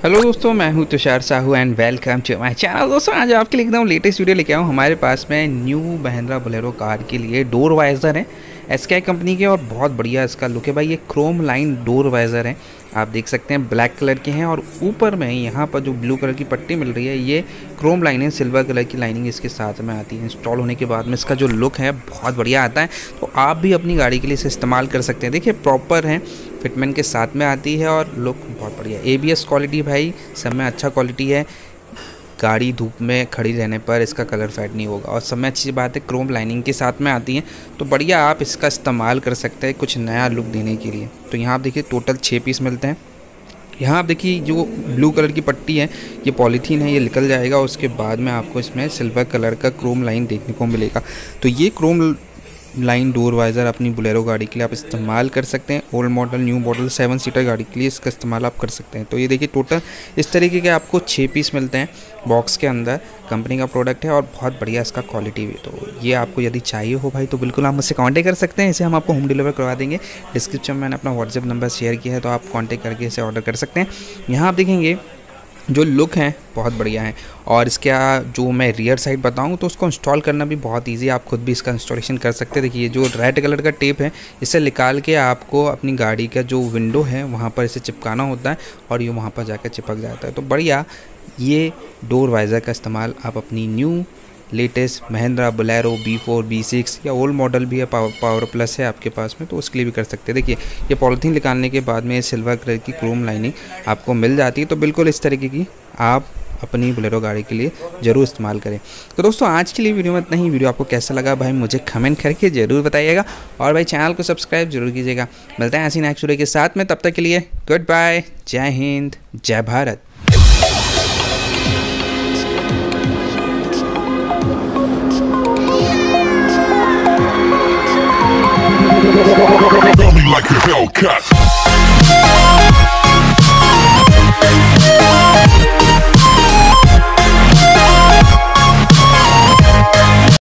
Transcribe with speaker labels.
Speaker 1: Hello दोस्तों, मैं हूं Tushar Sahu and welcome to my channel. दोस्तों आज आपके लिए एकदम लेटेस्ट वीडियो लेके आया हूं। हमारे पास में न्यू महिंद्रा बोलेरो कार के लिए डोर वाइज़र है एसके कंपनी के और बहुत बढ़िया इसका लुक है भाई। ये क्रोम लाइन डोर वाइज़र है, आप देख सकते हैं ब्लैक कलर के हैं और ऊपर में यहाँ पर जो ब्लू कलर की पट्टी मिल रही है ये क्रोम लाइन है, सिल्वर कलर की लाइनिंग इसके साथ में आती है। इंस्टॉल होने के बाद में इसका जो लुक है बहुत बढ़िया आता है, तो आप भी अपनी गाड़ी के लिए इसे इस्तेमाल कर सकते हैं। देखिए प्रॉपर है, फिटमेंट के साथ में आती है और लुक बहुत बढ़िया। ABS क्वालिटी भाई सब में अच्छा क्वालिटी है, गाड़ी धूप में खड़ी रहने पर इसका कलर फेड नहीं होगा। और सब में अच्छी बात है क्रोम लाइनिंग के साथ में आती है, तो बढ़िया आप इसका इस्तेमाल कर सकते हैं कुछ नया लुक देने के लिए। तो यहाँ आप देखिए टोटल 6 पीस मिलते हैं। यहाँ आप देखिए जो ब्लू कलर की पट्टी है ये पॉलीथीन है, ये निकल जाएगा। उसके बाद में आपको इसमें सिल्वर कलर का क्रोम लाइन देखने को मिलेगा। तो ये क्रोम लाइन डोर वाइज़र अपनी बोलेरो गाड़ी के लिए आप इस्तेमाल कर सकते हैं। Old model, new model, 7 seater गाड़ी के लिए इसका इस्तेमाल आप कर सकते हैं। तो ये देखिए टोटल इस तरीके के आपको 6 पीस मिलते हैं बॉक्स के अंदर। कंपनी का प्रोडक्ट है और बहुत बढ़िया इसका क्वालिटी भी। तो ये आपको यदि चाहिए हो भाई तो बिल्कुल आप मुझसे कांटेक्ट कर सकते हैं। इसे हम आपको होम डिलीवर करवा देंगे। डिस्क्रिप्शन में मैंने अपना व्हाट्सएप नंबर शेयर किया है, तो आप कॉन्टैक्ट करके इसे ऑर्डर कर सकते हैं। यहाँ आप देखेंगे जो लुक है बहुत बढ़िया है। और इसका जो मैं रियर साइड बताऊं तो उसको इंस्टॉल करना भी बहुत इजी है, आप खुद भी इसका इंस्टॉलेशन कर सकते हैं। देखिए जो रेड कलर का टेप है इसे निकाल के आपको अपनी गाड़ी का जो विंडो है वहां पर इसे चिपकाना होता है और ये वहां पर जाकर चिपक जाता है। तो बढ़िया ये डोर वाइज़र का इस्तेमाल आप अपनी new latest Mahindra Bolero B4, B6 या ओल्ड मॉडल भी है, पावर प्लस है आपके पास में, तो उसके लिए भी कर सकते हैं। देखिए ये पॉलीथीन निकालने के बाद में सिल्वर कलर की क्रोम लाइनिंग आपको मिल जाती है। तो बिल्कुल इस तरीके की आप अपनी बोलेरो गाड़ी के लिए ज़रूर इस्तेमाल करें। तो दोस्तों आज के लिए वीडियो में इतना ही। वीडियो आपको कैसा लगा भाई मुझे कमेंट करके ज़रूर बताइएगा और भाई चैनल को सब्सक्राइब जरूर कीजिएगा। मिलते हैं ऐसी नेक्स्ट वीडियो के साथ में, तब तक के लिए गुड बाय, जय हिंद, जय Bharat.
Speaker 2: Tell me like a Hellcat.